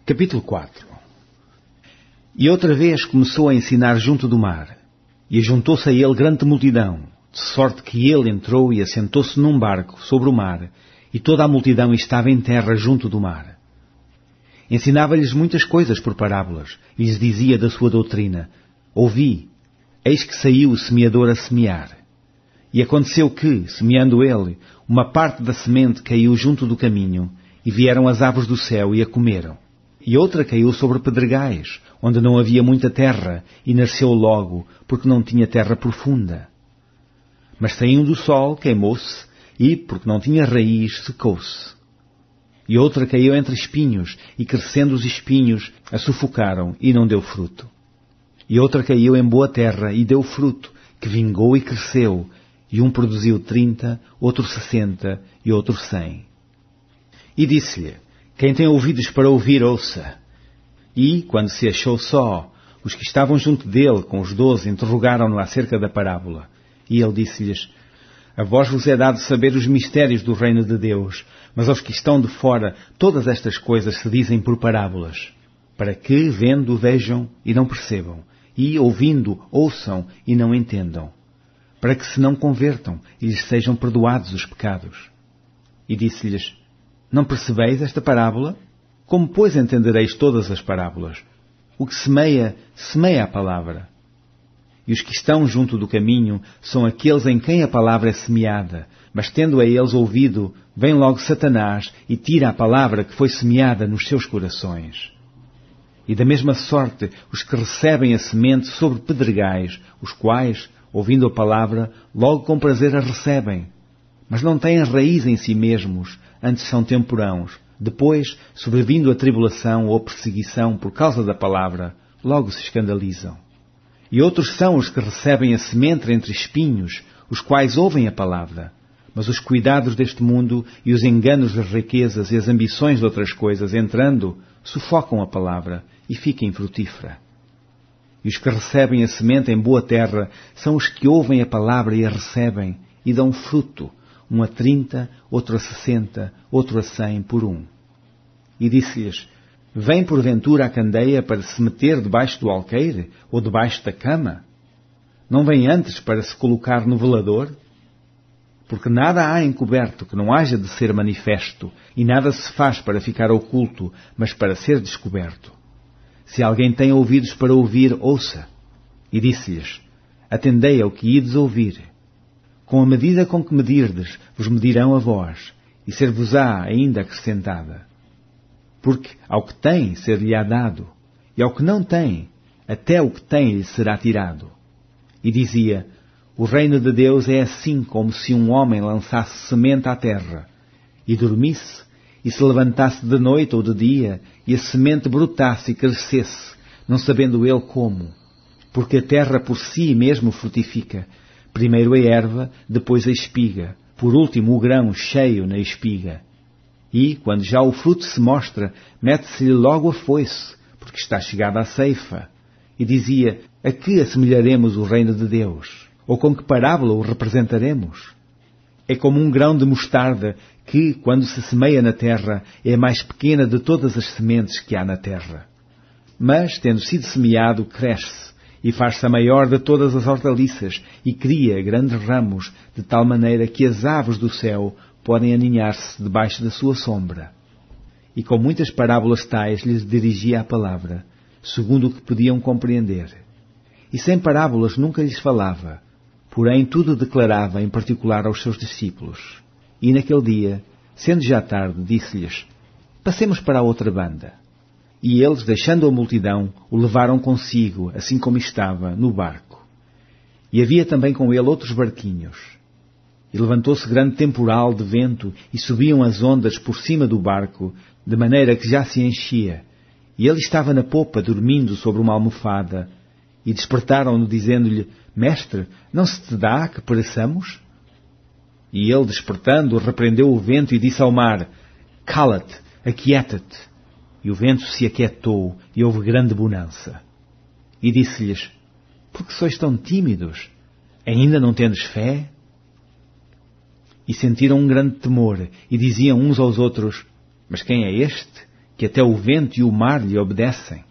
Capítulo 4. E outra vez começou a ensinar junto do mar, e ajuntou-se a ele grande multidão, de sorte que ele entrou e assentou-se num barco sobre o mar, e toda a multidão estava em terra junto do mar. Ensinava-lhes muitas coisas por parábolas, e lhes dizia da sua doutrina: Ouvi, eis que saiu o semeador a semear. E aconteceu que, semeando ele, uma parte da semente caiu junto do caminho, e vieram as aves do céu e a comeram. E outra caiu sobre pedregais, onde não havia muita terra, e nasceu logo, porque não tinha terra profunda. Mas saindo do sol, queimou-se, e, porque não tinha raiz, secou-se. E outra caiu entre espinhos, e crescendo os espinhos, a sufocaram, e não deu fruto. E outra caiu em boa terra, e deu fruto, que vingou e cresceu, e um produziu 30, outro 60, e outro 100. E disse-lhe: Quem tem ouvidos para ouvir, ouça. E, quando se achou só, os que estavam junto dele, com os 12, interrogaram-no acerca da parábola. E ele disse-lhes: A vós vos é dado saber os mistérios do reino de Deus, mas aos que estão de fora, todas estas coisas se dizem por parábolas, para que, vendo, vejam e não percebam, e, ouvindo, ouçam e não entendam, para que se não convertam e lhes sejam perdoados os pecados. E disse-lhes: Não percebeis esta parábola? Como, pois, entendereis todas as parábolas? O que semeia, semeia a palavra. E os que estão junto do caminho são aqueles em quem a palavra é semeada, mas tendo a eles ouvido, vem logo Satanás e tira a palavra que foi semeada nos seus corações. E da mesma sorte, os que recebem a semente sobre pedregais, os quais, ouvindo a palavra, logo com prazer a recebem, mas não têm raiz em si mesmos, antes são temporãos. Depois, sobrevindo a tribulação ou a perseguição por causa da palavra, logo se escandalizam. E outros são os que recebem a semente entre espinhos, os quais ouvem a palavra, mas os cuidados deste mundo e os enganos das riquezas e as ambições de outras coisas, entrando, sufocam a palavra e fica infrutífera. E os que recebem a semente em boa terra são os que ouvem a palavra e a recebem, e dão fruto, um a 30, outro a 60, outro a 100 por um. E disse-lhes: Vem porventura a candeia para se meter debaixo do alqueire, ou debaixo da cama? Não vem antes para se colocar no velador? Porque nada há encoberto que não haja de ser manifesto, e nada se faz para ficar oculto, mas para ser descoberto. Se alguém tem ouvidos para ouvir, ouça. E disse-lhes: Atendei ao que ides ouvir. Com a medida com que medirdes, vos medirão a vós, e ser-vos-á ainda acrescentada. Porque ao que tem, ser-lhe-á dado, e ao que não tem, até o que tem lhe será tirado. E dizia: O reino de Deus é assim como se um homem lançasse semente à terra, e dormisse, e se levantasse de noite ou de dia, e a semente brotasse e crescesse, não sabendo ele como. Porque a terra por si mesmo frutifica, primeiro a erva, depois a espiga, por último o grão cheio na espiga. E, quando já o fruto se mostra, mete-se-lhe logo a foice, porque está chegada a ceifa. E dizia: A que assemelharemos o reino de Deus? Ou com que parábola o representaremos? É como um grão de mostarda que, quando se semeia na terra, é a mais pequena de todas as sementes que há na terra. Mas, tendo sido semeado, cresce, e faz-se a maior de todas as hortaliças, e cria grandes ramos, de tal maneira que as aves do céu podem aninhar-se debaixo da sua sombra. E com muitas parábolas tais lhes dirigia a palavra, segundo o que podiam compreender. E sem parábolas nunca lhes falava, porém tudo declarava em particular aos seus discípulos. E naquele dia, sendo já tarde, disse-lhes: Passemos para a outra banda. E eles, deixando a multidão, o levaram consigo, assim como estava, no barco. E havia também com ele outros barquinhos. E levantou-se grande temporal de vento, e subiam as ondas por cima do barco, de maneira que já se enchia. E ele estava na popa, dormindo sobre uma almofada. E despertaram-no, dizendo-lhe: Mestre, não se te dá que pereçamos? E ele, despertando, repreendeu o vento e disse ao mar: Cala-te, aquieta-te. E o vento se aquietou, e houve grande bonança. E disse-lhes: Por que sois tão tímidos? Ainda não tendes fé? E sentiram um grande temor, e diziam uns aos outros: Mas quem é este, que até o vento e o mar lhe obedecem.